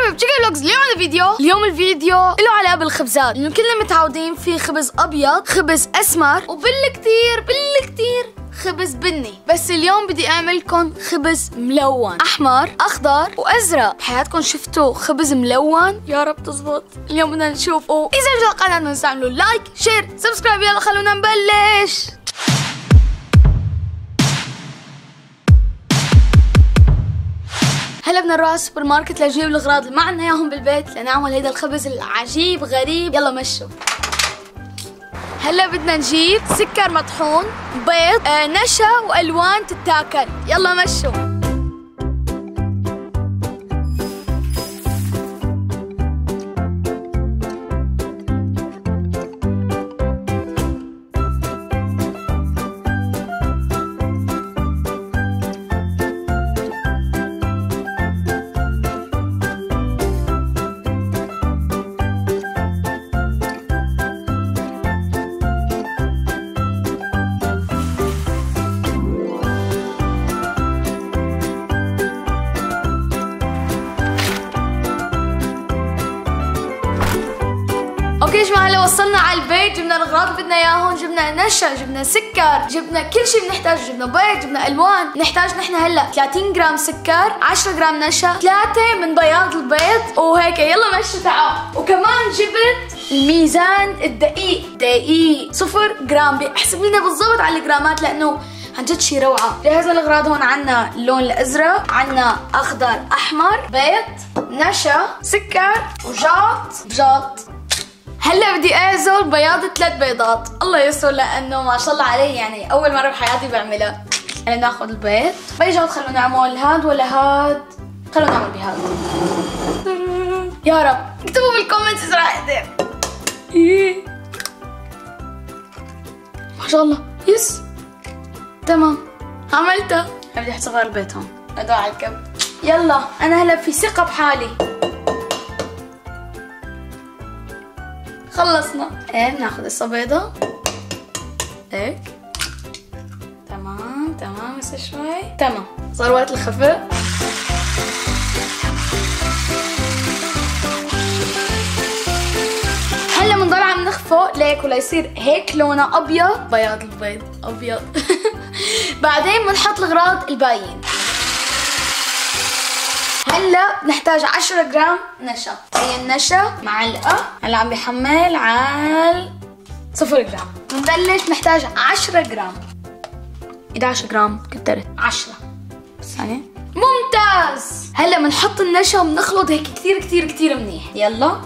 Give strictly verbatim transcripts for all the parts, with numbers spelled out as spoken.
شباب تشيكن فلوجز. اليوم عندنا فيديو اليوم الفيديو له علاقه بالخبزات لانه كلنا متعودين في خبز ابيض، خبز اسمر، وبالكتير بالكتير خبز بني. بس اليوم بدي اعمل لكم خبز ملون، احمر اخضر وازرق. بحياتكم شفتوا خبز ملون؟ يا رب تزبط. اليوم بدنا نشوفه. اذا عجبتكم القناه ما تنسوا تعملوا لايك شير سبسكرايب. يلا خلونا نبلش. هلا بدنا نروح على السوبر ماركت لنجيب الاغراض اللي ما عندنا اياهم بالبيت لنعمل هيدا الخبز العجيب غريب. يلا مشوا. هلا بدنا نجيب سكر مطحون، بيض، آه نشا والوان تتاكل. يلا مشوا. اوكي يا جماعه هلا وصلنا على البيت، جبنا الاغراض اللي بدنا اياهم، جبنا نشا، جبنا سكر، جبنا كل شيء بنحتاج، جبنا بيض، جبنا الوان. بنحتاج نحن هلا ثلاثين جرام سكر، عشرة جرام نشا، ثلاثة من بياض البيض وهيك. يلا مشوا تعالوا. وكمان جبت الميزان الدقيق، دقيق صفر جرام. بيحسب لنا بالضبط على الجرامات لانه عن جد شي روعه. جهزنا الاغراض. هون عنا اللون الازرق، عنا اخضر، احمر، بيض، نشا، سكر وجاط بجاط. هلا بدي اعزل بياض ثلاث بيضات. الله يستر لانه ما شاء الله عليه يعني اول مره بحياتي بعملها. هلا ناخذ البيض. بيجاض خلونا نعمل هاد ولا هاد؟ خلونا نعمل بهاد. يا رب اكتبوا بالكومنتس اذا راح اقدر. ما شاء الله. يس تمام عملتها. بدي احط صغار البيت هون ادعوا على الكب. يلا انا هلا في ثقه بحالي. خلصنا. ايه بناخذ قصة بيضة هيك. تمام تمام هسه شوي. تمام صار وقت الخفق. هلا بنضل عم نخفق ليك ولا يصير هيك لونه ابيض. بياض البيض ابيض. بعدين بنحط الاغراض الباقيين. هلا بنحتاج عشرة جرام نشا. هي النشا معلقه. هلا عم بحمل على صفر جرام. بنبلش نحتاج عشرة جرام. احد عشر جرام كترت. عشرة بس ثانيه. ممتاز. هلا بنحط النشا وبنخلط هيك كثير كثير كثير منيح. يلا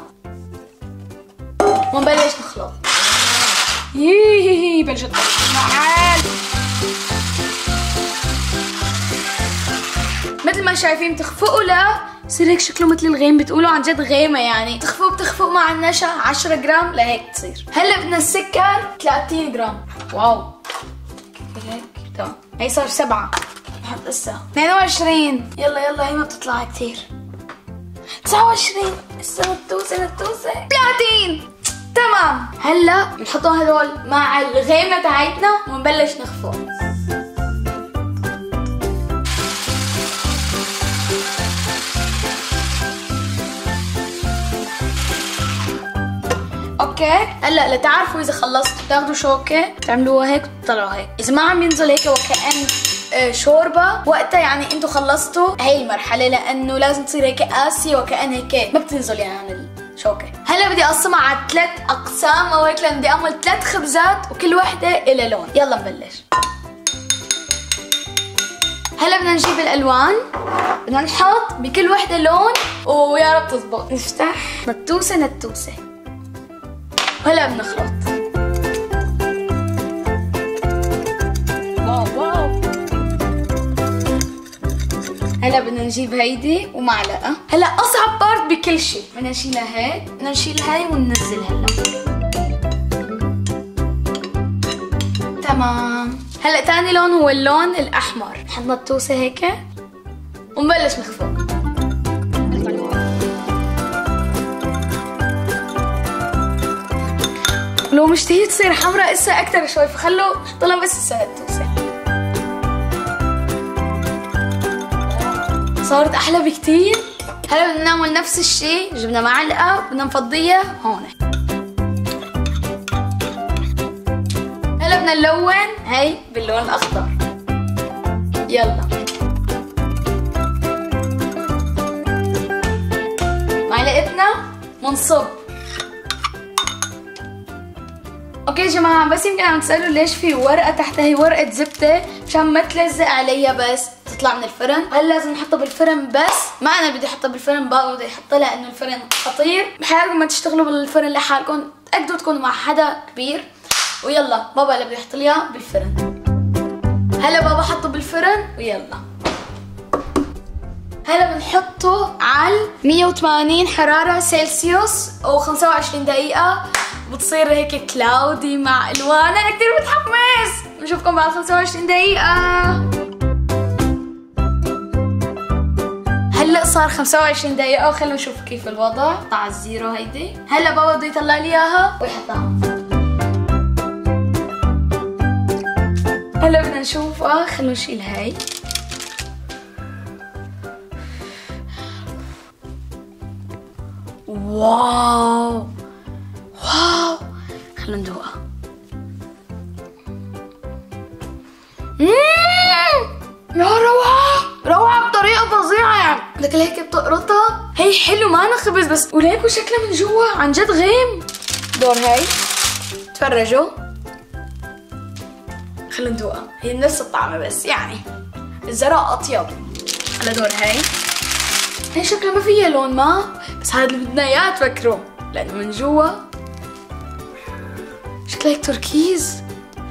ونبلش نخلط. يي بلشت معال. مثل ما شايفين بتخفقوا لا يصير هيك شكله مثل الغيم. بتقولوا عن جد غيمه يعني. تخفقوا بتخفقوا مع النشا عشرة جرام لهيك تصير. هلا بدنا السكر ثلاثين جرام. واو هيك تمام. هي صار سبعة. بحط هسه اثنين وعشرين. يلا يلا هي ما بتطلع كثير. تسعة وعشرين. هسه نتوسه نتوسه. ثلاثين. تمام. هلا بنحطهم هدول مع الغيمه تاعتنا ونبلش نخفق. اوكي هلا لتعرفوا اذا خلصتوا تاخذوا شوكه تعملوها هيك وتطلعوا هيك. اذا ما عم ينزل هيك وكأن شوربه وقتها يعني انتم خلصتوا هي المرحله لانه لازم تصير هيك قاسيه وكأن هيك ما بتنزل يعني عن الشوكه. هلا بدي اقسمها على ثلاث اقسام او هيك لان بدي اعمل ثلاث خبزات وكل وحده لها لون. يلا نبلش. هلا بدنا نجيب الالوان. بدنا نحط بكل وحده لون ويا رب تزبط. نفتح نتوسه نتوسه. هلا بنخلط. واو واو. هلا بدنا نجيب هيدي ومعلقه. هلا اصعب بارت بكل شيء بدنا نشيلها هيك. بدنا نشيل هاي وننزل هلا. تمام. هلا ثاني لون هو اللون الاحمر. نحط نتوسه هيك ونبلش نخفق. لو مشتهي تصير حمراء اسا اكثر شوي فخلوا طلع بس اسا نتوسه. صارت احلى بكتير. هلا بدنا نعمل نفس الشيء، جبنا معلقة بدنا نفضيها هون. هلا بدنا نلون هي باللون الأخضر. يلا معلقتنا منصب. اوكي يا جماعه، بس يمكن عم تسالوا ليش في ورقه تحتها، هي ورقه زبده مشان ما تلزق عليها بس تطلع من الفرن. هل لازم نحطها بالفرن بس؟ ما انا بدي احطها بالفرن، بابا بده يحطها لانه الفرن خطير. بحياتكم ما تشتغلوا بالفرن لحالكم، تاكدوا تكونوا مع حدا كبير. ويلا بابا اللي بده يحط لي اياها بالفرن. هلا بابا حطه بالفرن ويلا. هلا بنحطه على مية وثمانين حراره سلسيوس وخمسة وعشرين دقيقه، بتصير هيك كلاودي مع الوان. انا كثير متحمس، بنشوفكم بعد خمسة وعشرين دقيقة. هلا صار خمسة وعشرين دقيقة وخلونا نشوف كيف الوضع. طلع الزيرو هيدي. هلا بابا بده يطلع لي اياها ويحطها. هلا بدنا نشوفها، خلونا نشيل هاي. واو واو، خلونا ندوقها. يا روعة روعة بطريقة فظيعة، يعني بدك هيك بتقرطها. هي حلو معنا خبز بس، وليكوا شكلها من جوا عن جد غيم. دور هاي، تفرجوا خلونا ندوقها. هي نفس الطعمة بس يعني الزرع أطيب. على دور هاي، هي شكلها ما فيها لون ما، بس هذا اللي بدنا اياه تفكروا، لانه من جوا شكلها هيك تركيز.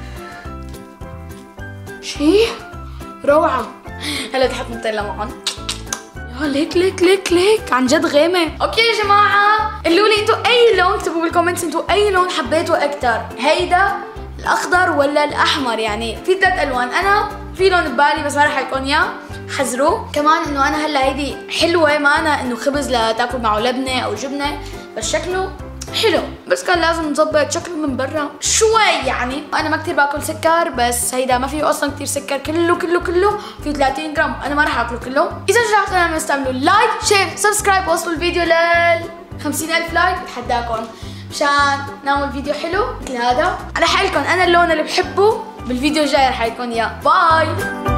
شي روعة. هلا بدي احط نوتيلا معهم. يا ليك ليك ليك ليك عن جد غامق. اوكي يا جماعة، قولوا لي انتوا اي لون، اكتبوا بالكومنتس انتوا اي لون حبيتوا اكثر، هيدا الاخضر ولا الاحمر. يعني في ثلاث الوان، انا في لون ببالي بس ما رح يكون اياه، حذروا. كمان انه انا هلا هيدي حلوه، ما انا انه خبز لتاكل معه لبنه او جبنه، بس شكله حلو، بس كان لازم نظبط شكله من برا شوي. يعني انا ما كثير باكل سكر، بس هيدا ما فيه اصلا كثير سكر، كله كله كله فيه ثلاثين جرام، انا ما رح اكله كله. اذا شجعتوا القناه تعملوا لايك شير سبسكرايب، وصلوا الفيديو لل خمسين ألف لايك بتحداكم مشان نعمل فيديو حلو مثل هذا على حالكم. انا اللون اللي بحبه بالفيديو الجاي رح يكون اياه. باي.